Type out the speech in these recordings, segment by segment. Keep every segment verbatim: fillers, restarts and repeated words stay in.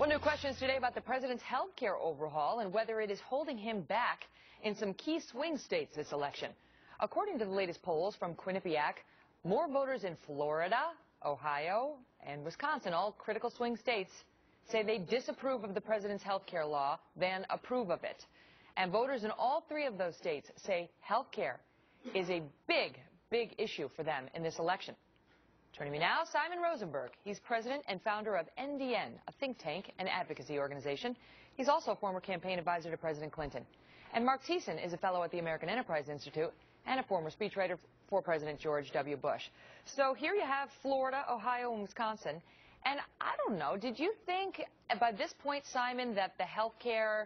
Well, new questions today about the president's health care overhaul and whether it is holding him back in some key swing states this election. According to the latest polls from Quinnipiac, more voters in Florida, Ohio, and Wisconsin, all critical swing states, say they disapprove of the president's health care law than approve of it. And voters in all three of those states say health care is a big, big issue for them in this election. Joining me now, Simon Rosenberg. He's president and founder of N D N, a think tank and advocacy organization. He's also a former campaign advisor to President Clinton. And Mark Thiessen is a fellow at the American Enterprise Institute and a former speechwriter for President George W. Bush. So here you have Florida, Ohio, and Wisconsin. And I don't know, did you think by this point, Simon, that the health care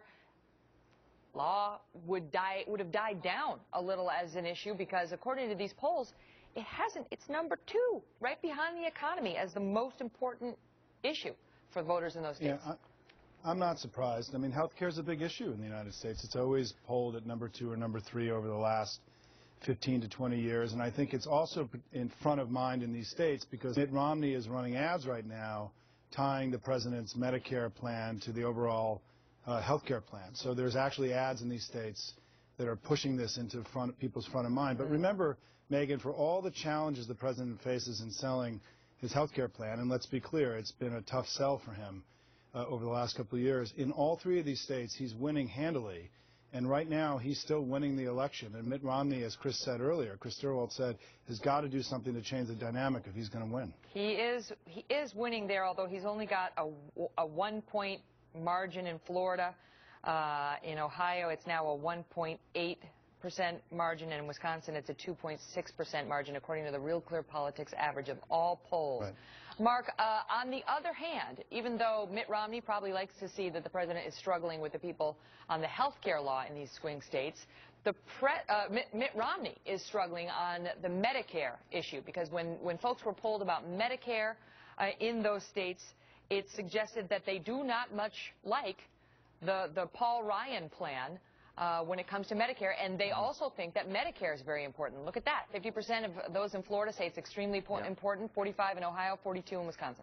law would die would have died down a little as an issue? Because according to these polls, it hasn't. It's number two, right behind the economy, as the most important issue for voters in those states. Yeah, I, I'm not surprised. I mean, health care is a big issue in the United States. It's always polled at number two or number three over the last fifteen to twenty years. And I think it's also in front of mind in these states because Mitt Romney is running ads right now tying the president's Medicare plan to the overall uh, health care plan. So there's actually ads in these states that are pushing this into front, people's front of mind. But remember, Megan, for all the challenges the president faces in selling his health care plan, and let's be clear, it's been a tough sell for him uh, over the last couple of years, in all three of these states, he's winning handily. And right now, he's still winning the election. And Mitt Romney, as Chris said earlier, Chris Sturwald said, has got to do something to change the dynamic if he's going to win. He is, he is winning there, although he's only got a, a one-point margin in Florida. Uh, in Ohio, it's now a one point eight percent margin, and in Wisconsin, it's a two point six percent margin, according to the Real Clear Politics average of all polls. Right. Mark, uh, on the other hand, even though Mitt Romney probably likes to see that the president is struggling with the people on the health care law in these swing states, the pre uh, Mitt, Mitt Romney is struggling on the Medicare issue, because when, when folks were polled about Medicare uh, in those states, it suggested that they do not much like the, the Paul Ryan plan uh, when it comes to Medicare, and they also think that Medicare is very important. Look at that. fifty percent of those in Florida say it's extremely yeah. important, forty-five in Ohio, forty-two in Wisconsin.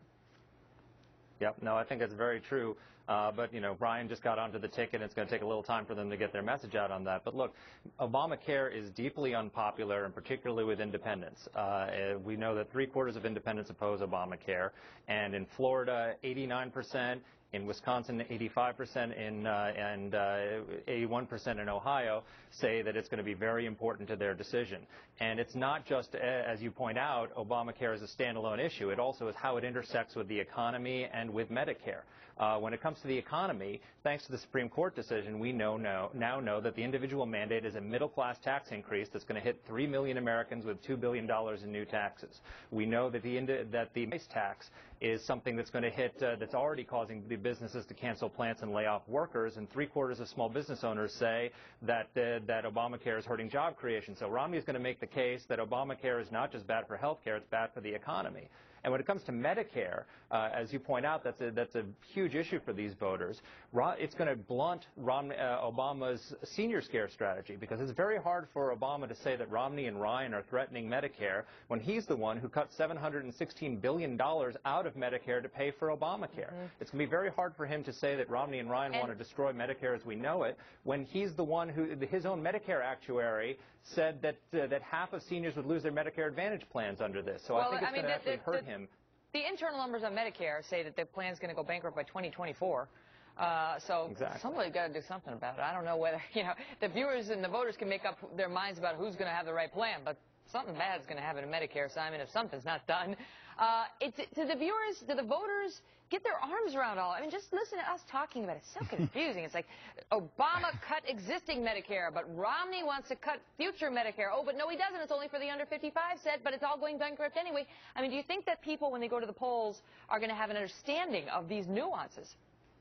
Yep, no, I think that's very true. Uh, but, you know, Ryan just got onto the ticket. It's going to take a little time for them to get their message out on that. But, look, Obamacare is deeply unpopular, and particularly with independents. Uh, we know that three-quarters of independents oppose Obamacare. And in Florida, eighty-nine percent. In Wisconsin, eighty-five percent, in, uh, and uh, eighty-one percent in Ohio say that it's going to be very important to their decision. And it's not just, as you point out, Obamacare is a standalone issue. It also is how it intersects with the economy and with Medicare. Uh, when it comes to the economy, thanks to the Supreme Court decision, we know, know, now know that the individual mandate is a middle-class tax increase that's going to hit three million Americans with two billion dollars in new taxes. We know that the, that the price tax is something that's going to hit, uh, that's already causing the businesses to cancel plants and lay off workers, and three-quarters of small business owners say that, uh, that Obamacare is hurting job creation. So Romney is going to make the case that Obamacare is not just bad for health care, it's bad for the economy. And when it comes to Medicare, uh, as you point out, that's a, that's a huge issue for these voters. It's going to blunt Romney, uh, Obama's senior scare strategy, because it's very hard for Obama to say that Romney and Ryan are threatening Medicare when he's the one who cut seven hundred sixteen billion dollars out of Medicare to pay for Obamacare. Mm-hmm. It's going to be very hard for him to say that Romney and Ryan and want to destroy Medicare as we know it, when he's the one who, his own Medicare actuary said that uh, that half of seniors would lose their Medicare Advantage plans under this. So well, I think it's I mean, going to actually the, hurt the, him. The internal numbers on Medicare say that the plan's going to go bankrupt by twenty twenty-four. Uh, so exactly. Somebody's got to do something about it. I don't know whether, you know, the viewers and the voters can make up their minds about who's going to have the right plan, but something bad is going to happen in Medicare, Simon, if something's not done. Uh, it, to the viewers, to the voters, get their arms around all. I mean, just listen to us talking about it. It's so confusing. It's like Obama cut existing Medicare, but Romney wants to cut future Medicare. Oh, but no, he doesn't. It's only for the under fifty-five set, but it's all going bankrupt anyway. I mean, do you think that people, when they go to the polls, are going to have an understanding of these nuances?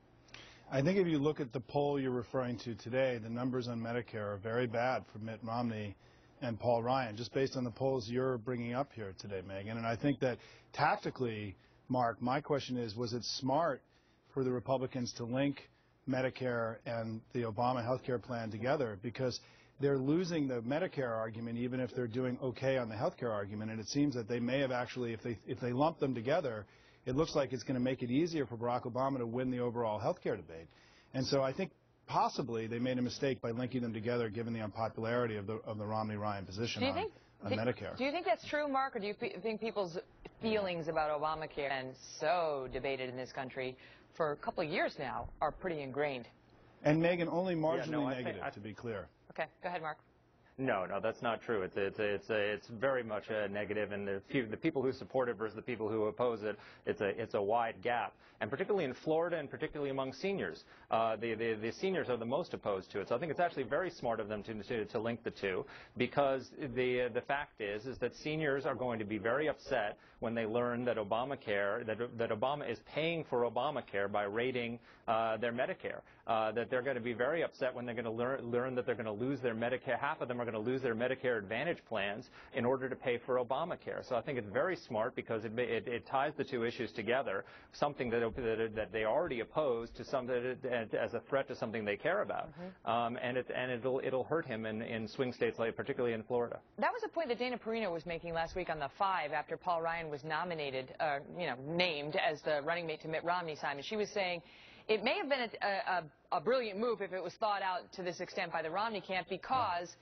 I think if you look at the poll you're referring to today, the numbers on Medicare are very bad for Mitt Romney and Paul Ryan, just based on the polls you're bringing up here today, Megan. And I think that tactically, Mark, my question is, was it smart for the Republicans to link Medicare and the Obama health care plan together? Because they're losing the Medicare argument, even if they're doing okay on the health care argument. And it seems that they may have actually, if they, if they lump them together, it looks like it's going to make it easier for Barack Obama to win the overall health care debate. And so I think possibly they made a mistake by linking them together, given the unpopularity of the, of the Romney-Ryan position do you on, think, on do, Medicare. Do you think that's true, Mark, or do you pe think people's feelings about Obamacare, and so debated in this country for a couple of years now, are pretty ingrained? And, Megan, only marginally yeah, no, negative, think, I, to be clear. Okay, go ahead, Mark. No, no, that's not true. It's it's it's a, it's very much a negative, and the, few, the people who support it versus the people who oppose it, it's a it's a wide gap, and particularly in Florida, and particularly among seniors, uh, the, the the seniors are the most opposed to it. So I think it's actually very smart of them to to, to link the two, because the the fact is is that seniors are going to be very upset when they learn that Obamacare that that Obama is paying for Obamacare by raiding uh, their Medicare. Uh, that they're going to be very upset when they're going to learn learn that they're going to lose their Medicare. Half of them are going to lose their Medicare Advantage plans in order to pay for Obamacare. So I think it's very smart, because it it, it ties the two issues together. Something that that, that they already oppose to something as a threat to something they care about, mm-hmm. um, and it and it'll it'll hurt him in, in swing states, like particularly in Florida. That was a point that Dana Perino was making last week on the Five after Paul Ryan was nominated, uh, you know, named as the running mate to Mitt Romney. Simon, she was saying it may have been a, a, a brilliant move if it was thought out to this extent by the Romney camp, because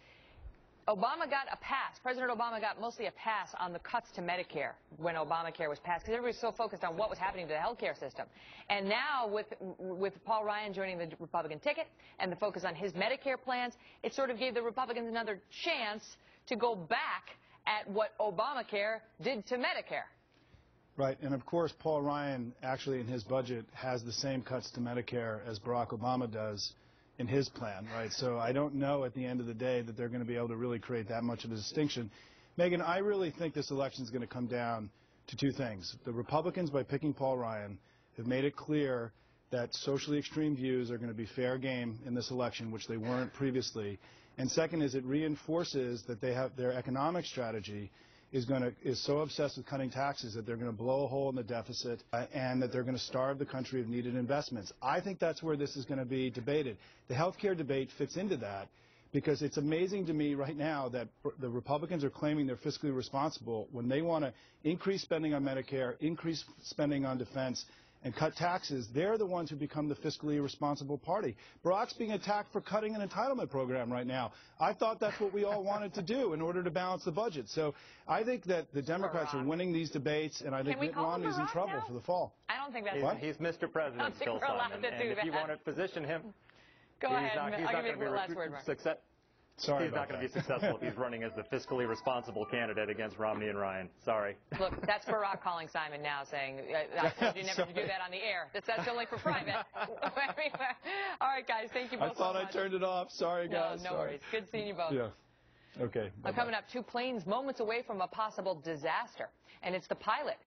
Obama got a pass. President Obama got mostly a pass on the cuts to Medicare when Obamacare was passed, because everybody was so focused on what was happening to the health care system. And now with, with Paul Ryan joining the Republican ticket and the focus on his Medicare plans, it sort of gave the Republicans another chance to go back at what Obamacare did to Medicare. Right, and of course, Paul Ryan actually in his budget has the same cuts to Medicare as Barack Obama does in his plan, right? So I don't know at the end of the day that they're going to be able to really create that much of a distinction. Megan, I really think this election is going to come down to two things. The Republicans, by picking Paul Ryan, have made it clear that socially extreme views are going to be fair game in this election, which they weren't previously. And second is it reinforces that they have their economic strategy is going to is so obsessed with cutting taxes that they're going to blow a hole in the deficit uh, and that they're going to starve the country of needed investments. I think that's where this is going to be debated. The health care debate fits into that, because it's amazing to me right now that the Republicans are claiming they're fiscally responsible when they want to increase spending on Medicare, increase spending on defense, and cut taxes. They're the ones who become the fiscally irresponsible party. Barack's being attacked for cutting an entitlement program right now. I thought that's what we all wanted to do in order to balance the budget. So I think that the Democrats Barack. are winning these debates, and I think Mitt Romney's in trouble now? for the fall. I don't think that's... What? He's Mister President still, Simon, and if you want to position him... Go he's ahead. Not, he's I'll not give you the last word, Mark. Success Sorry He's not going to be that. successful if he's running as the fiscally responsible candidate against Romney and Ryan. Sorry. Look, that's Barack calling Simon now, saying, I told you never to do that on the air. That's, that's only for private. All right, guys, thank you both I thought so I much. turned it off. Sorry, guys. No, no Sorry. worries. Good seeing you both. Yeah. Okay. Now, coming up, two planes moments away from a possible disaster, and it's the pilot